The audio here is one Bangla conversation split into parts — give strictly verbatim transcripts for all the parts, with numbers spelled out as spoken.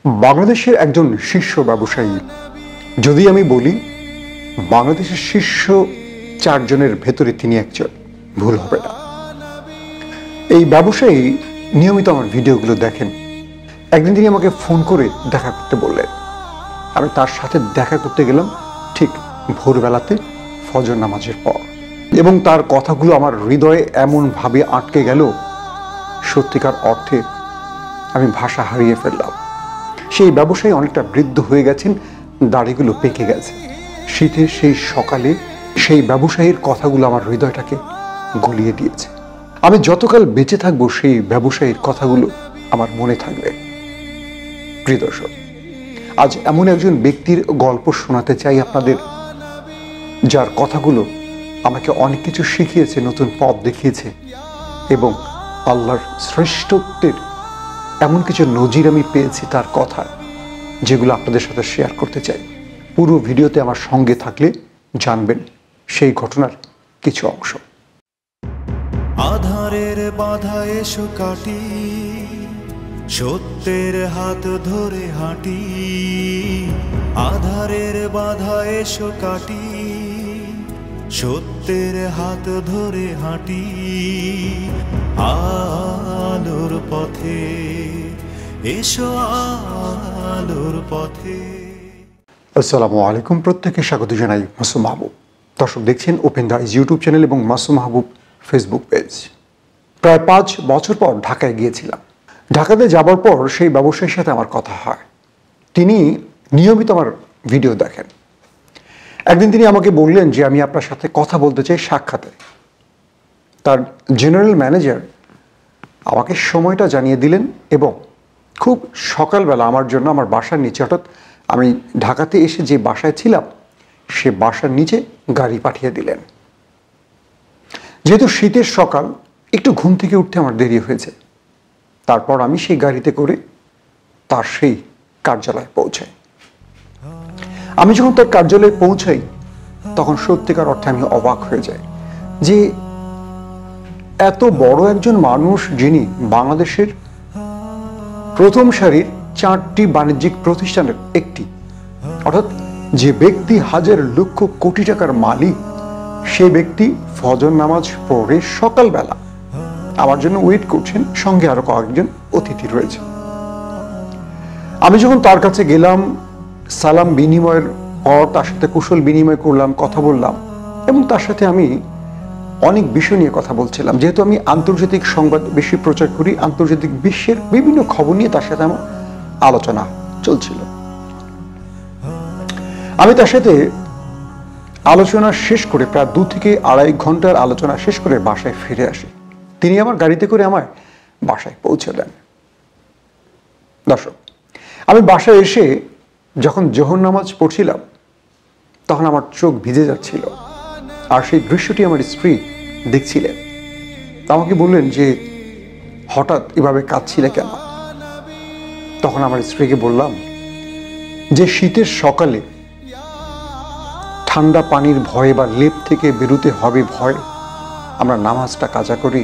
বাংলাদেশের একজন শীর্ষ ব্যবসায়ী, যদি আমি বলি বাংলাদেশের শীর্ষ চারজনের ভেতরে তিনি একজন, ভুল হবে না। এই ব্যবসায়ী নিয়মিত আমার ভিডিওগুলো দেখেন। একদিন তিনি আমাকে ফোন করে দেখা করতে বললেন। আমি তার সাথে দেখা করতে গেলাম ঠিক ভোরবেলাতে ফজর নামাজের পর, এবং তার কথাগুলো আমার হৃদয়ে এমনভাবে আটকে গেল, সত্যিকার অর্থে আমি ভাষা হারিয়ে ফেললাম। সেই ব্যবসায়ী অনেকটা বৃদ্ধ হয়ে গেছেন, দাড়িগুলো পেকে গেছে। শীতের সেই সকালে সেই ব্যবসায়ীর কথাগুলো আমার হৃদয়টাকে গলিয়ে দিয়েছে। আমি যতকাল বেঁচে থাকবো সেই ব্যবসায়ীর কথাগুলো আমার মনে থাকবে। প্রিয় দর্শক, আজ এমন একজন ব্যক্তির গল্প শোনাতে চাই আপনাদের, যার কথাগুলো আমাকে অনেক কিছু শিখিয়েছে, নতুন পথ দেখিয়েছে, এবং আল্লাহর শ্রেষ্ঠত্বের এমন কিছু নজির আমি পেয়েছি তার কথা, যেগুলো আপনাদের সাথে শেয়ার করতে চাই। পুরো ভিডিওতে আমার সঙ্গে থাকলে জানবেন সেই ঘটনার কিছু অংশ। আধারের বাধা এসো কাটি, সত্যের হাত ধরে হাঁটি। আধারের বাধা এসো কাটি, সত্যের হাত ধরে হাঁটি। আলোর পথে এসো, আলোর পথে। আসসালামু আলাইকুম, প্রত্যেককে স্বাগত জানাই মাসুম মাহবুব। দর্শক দেখছেন open the eyes YouTube channel এবং মাসুম মাহবুব ফেসবুক পেজ। প্রায় পাঁচ বছর পর ঢাকায় গিয়েছিলাম। ঢাকাতে যাবার পর সেই ব্যবসায়ীর সাথে আমার কথা হয়। তিনি নিয়মিত আমার ভিডিও দেখেন। একদিন তিনি আমাকে বললেন যে আমি আপনার সাথে কথা বলতে চাই সাক্ষাতে। তার জেনারেল ম্যানেজার আমাকে সময়টা জানিয়ে দিলেন, এবং খুব সকালবেলা আমার জন্য আমার বাসার নিচে, অর্থাৎ আমি ঢাকাতে এসে যে বাসায় ছিলাম সে বাসার নিচে গাড়ি পাঠিয়ে দিলেন। যেহেতু শীতের সকাল, একটু ঘুম থেকে উঠতে আমার দেরি হয়েছে। তারপর আমি সেই গাড়িতে করে তার সেই কার্যালয়ে পৌঁছাই। আমি যখন তার কার্যালয়ে পৌঁছাই তখন সত্যিকার অর্থে আমি অবাক হয়ে যাই যে এত বড় একজন মানুষ, যিনি বাংলাদেশের প্রথম সারির চারটি বাণিজ্যিক প্রতিষ্ঠানের একটি, অর্থাৎ যে ব্যক্তি হাজার লক্ষ কোটি টাকার মালিক, সে ব্যক্তি ফজর নামাজ পড়ে সকালবেলা আমার জন্য ওয়েট করছেন, সঙ্গে আরো কয়েকজন অতিথি রয়েছে। আমি যখন তার কাছে গেলাম, সালাম বিনিময়ের পর তার সাথে কুশল বিনিময় করলাম, কথা বললাম, এবং তার সাথে আমি অনেক বিষয় নিয়ে কথা বলছিলাম। যেহেতু আমি আন্তর্জাতিক সংবাদ বেশি প্রচার করি, আন্তর্জাতিক বিশ্বের বিভিন্ন খবর নিয়ে তার সাথে আমার আলোচনা চলছিল। আমি তার সাথে আলোচনা শেষ করে প্রায় দু থেকে আড়াই ঘন্টার আলোচনা শেষ করে বাসায় ফিরে আসি। তিনি আমার গাড়িতে করে আমার বাসায় পৌঁছে দেন। দর্শক, আমি বাসায় এসে যখন জোহর নামাজ পড়ছিলাম তখন আমার চোখ ভিজে যাচ্ছিল, আর সেই দৃশ্যটি আমার স্ত্রী দেখছিলেন। আমাকে বললেন যে হঠাৎ এভাবে কাঁদছিলে কেন? তখন আমার স্ত্রীকে বললাম যে শীতের সকালে ঠান্ডা পানির ভয়ে বা লেপ থেকে বেরোতে হবে ভয় আমরা নামাজটা কাজা করি,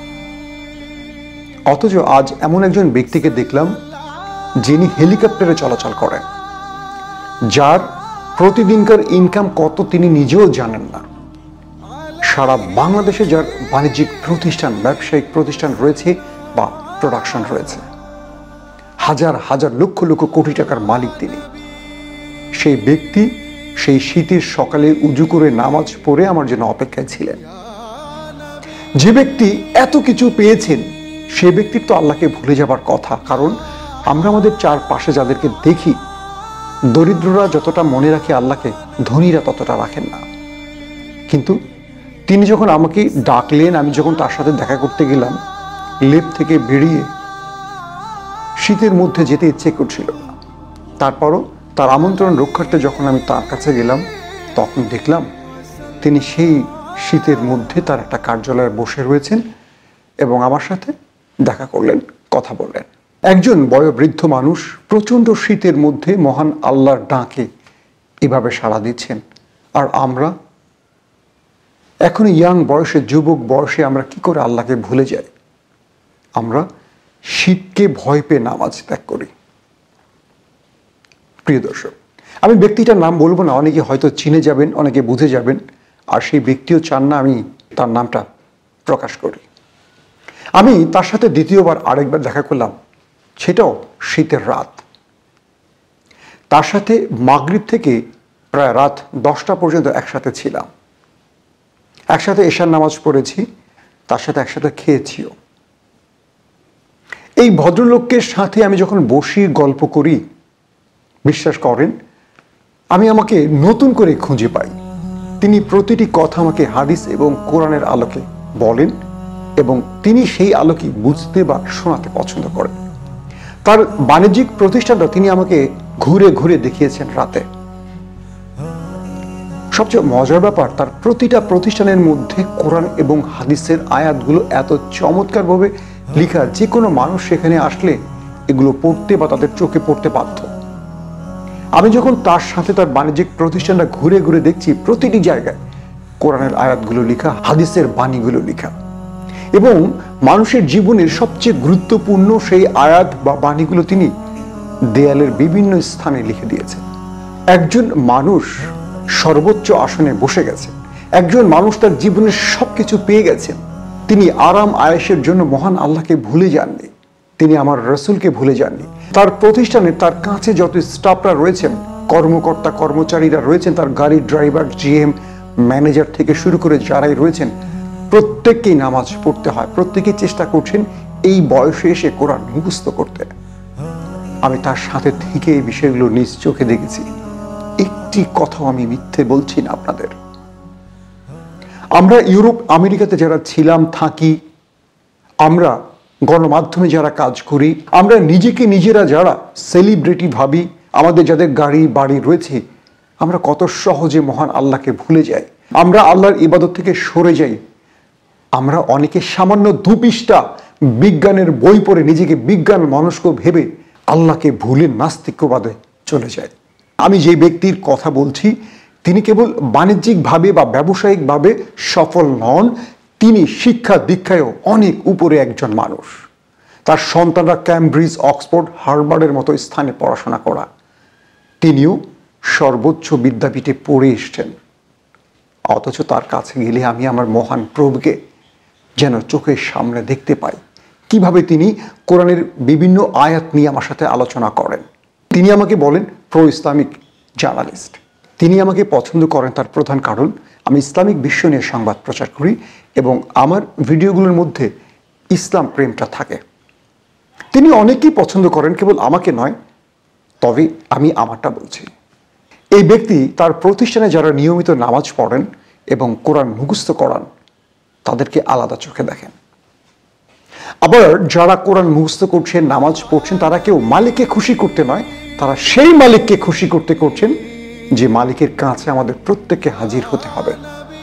অথচ আজ এমন একজন ব্যক্তিকে দেখলাম যিনি হেলিকপ্টারে চলাচল করেন, যার প্রতিদিনকার ইনকাম কত তিনি নিজেও জানেন না। সারা বাংলাদেশে যার বাণিজ্যিক প্রতিষ্ঠান, ব্যবসায়িক প্রতিষ্ঠান রয়েছে বা প্রোডাকশন রয়েছে, হাজার হাজার লক্ষ লক্ষ কোটি টাকার মালিক তিনি। সেই ব্যক্তি সেই শীতের সকালে উজু করে নামাজ পড়ে আমার জন্য অপেক্ষায় ছিলেন। যে ব্যক্তি এত কিছু পেয়েছেন সে ব্যক্তির তো আল্লাহকে ভুলে যাবার কথা, কারণ আমরা আমাদের চারপাশে যাদেরকে দেখি, দরিদ্ররা যতটা মনে রাখে আল্লাহকে, ধনীরা ততটা রাখেন না। কিন্তু তিনি যখন আমাকে ডাকলেন, আমি যখন তার সাথে দেখা করতে গেলাম, লেপ থেকে বেরিয়ে শীতের মধ্যে যেতে ইচ্ছে করছিল না। তারপরও তার আমন্ত্রণ রক্ষার্থে যখন আমি তার কাছে গেলাম তখন দেখলাম তিনি সেই শীতের মধ্যে তার একটা কার্যালয়ে বসে রয়েছেন এবং আমার সাথে দেখা করলেন, কথা বললেন। একজন বয়োবৃদ্ধ মানুষ প্রচণ্ড শীতের মধ্যে মহান আল্লাহর ডাকে এভাবে সাড়া দিচ্ছেন, আর আমরা এখন ইয়াং বয়সে, যুবক বয়সে আমরা কি করে আল্লাহকে ভুলে যাই? আমরা শীতকে ভয় পেয়ে নামাজ ত্যাগ করি। প্রিয় দর্শক, আমি ব্যক্তিটার নাম বলবো না, অনেকে হয়তো চিনে যাবেন, অনেকে বুঝে যাবেন, আর সেই ব্যক্তিও চান না আমি তার নামটা প্রকাশ করি। আমি তার সাথে দ্বিতীয়বার আরেকবার দেখা করলাম, সেটাও শীতের রাত। তার সাথে মাগরিব থেকে প্রায় রাত দশটা পর্যন্ত একসাথে ছিলাম, একসাথে এশার নামাজ পড়েছি, তার সাথে একসাথে খেয়েছিও। এই ভদ্রলোকের সাথে আমি যখন বসি গল্প করি, বিশ্বাস করেন আমি আমাকে নতুন করে খুঁজে পাই। তিনি প্রতিটি কথা আমাকে হাদিস এবং কোরআনের আলোকে বলেন এবং তিনি সেই আলোকে বুঝতে বা শোনাতে পছন্দ করেন। তার বাণিজ্যিক প্রতিষ্ঠানটা তিনি আমাকে ঘুরে ঘুরে দেখিয়েছেন রাতে। সবচেয়ে মজার ব্যাপার, তার প্রতিটা প্রতিষ্ঠানের মধ্যে কোরআন এবং হাদিসের আয়াতগুলো এত চমৎকারভাবে লেখা, যে কোনো মানুষ সেখানে আসলে এগুলো পড়তে বা তাদের চোখে পড়তে বাধ্য। আমি যখন তার সাথে তার বাণিজ্যিক প্রতিষ্ঠানটা ঘুরে ঘুরে দেখছি, প্রতিটি জায়গায় কোরআনের আয়াতগুলো লেখা, হাদিসের বাণীগুলো লেখা, এবং মানুষের জীবনের সবচেয়ে গুরুত্বপূর্ণ সেই আয়াত বা বাণীগুলো তিনি দেয়ালের বিভিন্ন স্থানে লিখে দিয়েছেন। একজন মানুষ সর্বোচ্চ আসনে বসে গেছে, একজন মানুষ তার জীবনের সবকিছু পেয়ে গেছেন, তিনি আরাম আয়েশের জন্য মহান আল্লাহকে ভুলে যাননি, তিনি আমার রসুলকে ভুলে যাননি। তার প্রতিষ্ঠানে তার কাছে যত স্টাফরা রয়েছেন, কর্মকর্তা কর্মচারীরা রয়েছেন, তার গাড়ির ড্রাইভার, জিএম, ম্যানেজার থেকে শুরু করে যারাই রয়েছেন, প্রত্যেককেই নামাজ পড়তে হয়, প্রত্যেকেই চেষ্টা করছেন এই বয়সে এসে কোরআন মুখস্থ করতে। আমি তার সাথে থেকে এই বিষয়গুলো নিজ চোখে দেখেছি, একটি কথাও আমি মিথ্যে বলছি না আপনাদের। আমরা ইউরোপ আমেরিকাতে যারা ছিলাম, থাকি, আমরা গণমাধ্যমে যারা কাজ করি, আমরা নিজেকে নিজেরা যারা সেলিব্রিটি ভাবি, আমাদের যাদের গাড়ি বাড়ি রয়েছে, আমরা কত সহজে মহান আল্লাহকে ভুলে যাই, আমরা আল্লাহর ইবাদত থেকে সরে যাই। আমরা অনেকে সামান্য দুপৃষ্ঠা বিজ্ঞানের বই পড়ে নিজেকে বিজ্ঞান মনস্ক ভেবে আল্লাহকে ভুলে নাস্তিক্যবাদে চলে যায়। আমি যে ব্যক্তির কথা বলছি, তিনি কেবল বাণিজ্যিকভাবে বা ব্যবসায়িকভাবে সফল নন, তিনি শিক্ষা দীক্ষায়ও অনেক উপরে একজন মানুষ। তার সন্তানরা ক্যামব্রিজ, অক্সফোর্ড, হার্ভার্ডের মতো স্থানে পড়াশোনা করা, তিনিও সর্বোচ্চ বিদ্যাপীঠে পড়ে এসছেন। অথচ তার কাছে গেলে আমি আমার মহান প্রভুকে যেন চোখের সামনে দেখতে পাই, কিভাবে তিনি কোরআনের বিভিন্ন আয়াত নিয়ে আমার সাথে আলোচনা করেন। তিনি আমাকে বলেন প্রো ইসলামিক জার্নালিস্ট। তিনি আমাকে পছন্দ করেন তার প্রধান কারণ আমি ইসলামিক বিশ্ব নিয়ে সংবাদ প্রচার করি এবং আমার ভিডিওগুলোর মধ্যে ইসলাম প্রেমটা থাকে। তিনি অনেকেই পছন্দ করেন, কেবল আমাকে নয়, তবে আমি আমারটা বলছি। এই ব্যক্তি তার প্রতিষ্ঠানে যারা নিয়মিত নামাজ পড়েন এবং কোরআন মুখস্থ করান, তাদেরকে আলাদা চোখে দেখেন। আবার যারা কোরআন মুখস্থ করছেন, নামাজ পড়ছেন, তারা কেউ মালিককে খুশি করতে নয়, তারা সেই মালিককে খুশি করতে করছেন যে মালিকের কাছে আমাদের প্রত্যেককে হাজির হতে হবে।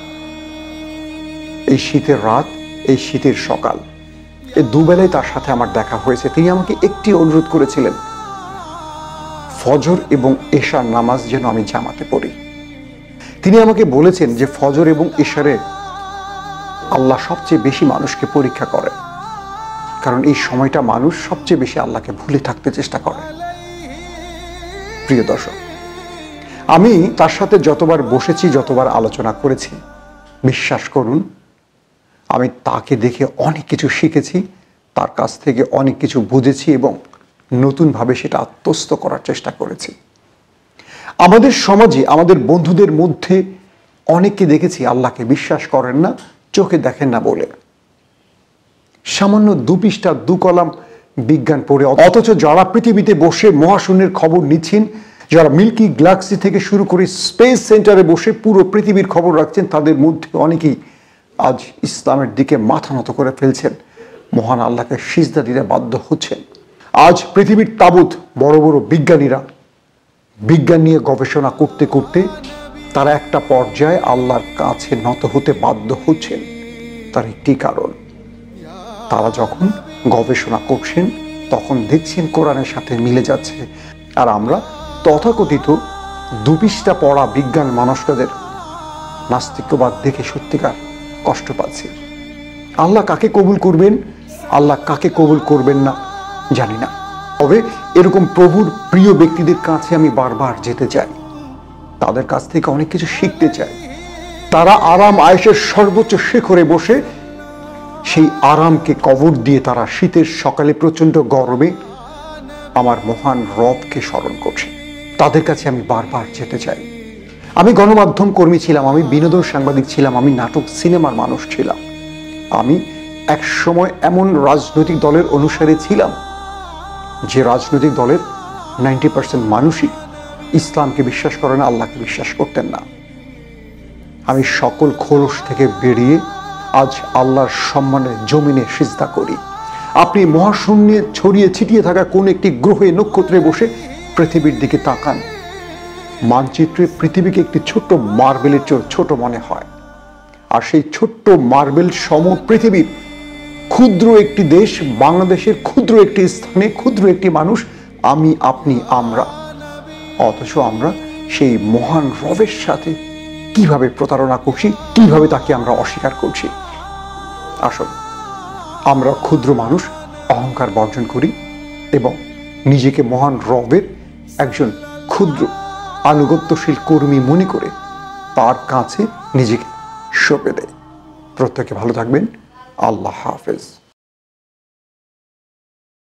এই শীতের রাত, এই শীতের সকাল, এই দুবেলায় তার সাথে আমার দেখা হয়েছে। তিনি আমাকে একটি অনুরোধ করেছিলেন, ফজর এবং এশার নামাজ যেন আমি জামাতে পড়ি। তিনি আমাকে বলেছেন যে ফজর এবং এশারে আল্লাহ সবচেয়ে বেশি মানুষকে পরীক্ষা করে, কারণ এই সময়টা মানুষ সবচেয়ে বেশি আল্লাহকে ভুলে থাকতে চেষ্টা করে। প্রিয় দর্শক, আমি তার সাথে যতবার বসেছি, যতবার আলোচনা করেছি, বিশ্বাস করুন আমি তাকে দেখে অনেক কিছু শিখেছি, তার কাছ থেকে অনেক কিছু বুঝেছি এবং নতুনভাবে সেটা আত্মস্থ করার চেষ্টা করেছি। আমাদের সমাজে, আমাদের বন্ধুদের মধ্যে অনেককে দেখেছি আল্লাহকে বিশ্বাস করেন না, চোখে দেখেন না বলে সামান্য দু পৃষ্ঠা দু কলাম বিজ্ঞান পড়ে, অথচ যারা পৃথিবীতে বসে মহাশূন্যের খবর নিচ্ছেন, যারা মিল্কি গ্যালাক্সি থেকে শুরু করে স্পেস সেন্টারে বসে পুরো পৃথিবীর খবর রাখছেন, তাদের মধ্যে অনেকেই আজ ইসলামের দিকে মাথা নত করে ফেলছেন, মহান আল্লাহকে সিজদা দিতে বাধ্য হচ্ছেন। আজ পৃথিবীর তাবুত বড় বড় বিজ্ঞানীরা বিজ্ঞান নিয়ে গবেষণা করতে করতে তারা একটা পর্যায়ে আল্লাহর কাছে নত হতে বাধ্য হচ্ছেন। তার একটি কারণ, তারা যখন গবেষণা করছেন তখন দেখছেন কোরআনের সাথে মিলে যাচ্ছে, আর আমরা তথাকথিত দুপৃষ্ঠা পড়া বিজ্ঞান মানুষদের নাস্তিক্যবাদ দেখে সত্যিকার কষ্ট পাচ্ছি। আল্লাহ কাকে কবুল করবেন, আল্লাহ কাকে কবুল করবেন না জানি না, তবে এরকম প্রভুর প্রিয় ব্যক্তিদের কাছে আমি বারবার যেতে চাই, তাদের কাছ থেকে অনেক কিছু শিখতে চাই। তারা আরাম আয়েশের সর্বোচ্চ শিখরে বসে সেই আরামকে কবর দিয়ে তারা শীতের সকালে প্রচন্ড গরমে আমার মহান রবকে স্মরণ করছে। তাদের কাছে আমি বারবার যেতে চাই। আমি গণমাধ্যম কর্মী ছিলাম, আমি বিনোদন সাংবাদিক ছিলাম, আমি নাটক সিনেমার মানুষ ছিলাম, আমি এক সময় এমন রাজনৈতিক দলের অনুসারী ছিলাম যে রাজনৈতিক দলের নাইনটি পার্সেন্ট মানুষই ইসলামকে বিশ্বাস করে না, আল্লাহকে বিশ্বাস করতেন না। আমি সকল খোলস থেকে বেরিয়ে আজ আল্লাহর সম্মানে জমিনে সিজদা করি। আপনি মহাশূন্যে ছড়িয়ে ছিটিয়ে থাকা কোন একটি গ্রহে নক্ষত্রে বসে পৃথিবীর দিকে তাকান, মানচিত্রে পৃথিবীকে একটি ছোট্ট মার্বেলের চেয়ে ছোট মনে হয়। আর সেই ছোট্ট মার্বেল সম পৃথিবীর ক্ষুদ্র একটি দেশ, বাংলাদেশের ক্ষুদ্র একটি স্থানে ক্ষুদ্র একটি মানুষ, আমি, আপনি, আমরা। অথচ আমরা সেই মহান রবের সাথে কিভাবে প্রতারণা করছি, কিভাবে তাকে আমরা অস্বীকার করছি। আসলে আমরা ক্ষুদ্র মানুষ, অহংকার বর্জন করি এবং নিজেকে মহান রবের একজন ক্ষুদ্র আনুগত্যশীল কর্মী মনে করে তার কাছে নিজেকে সঁপে দেয়। প্রত্যেকে ভালো থাকবেন। আল্লাহ হাফেজ।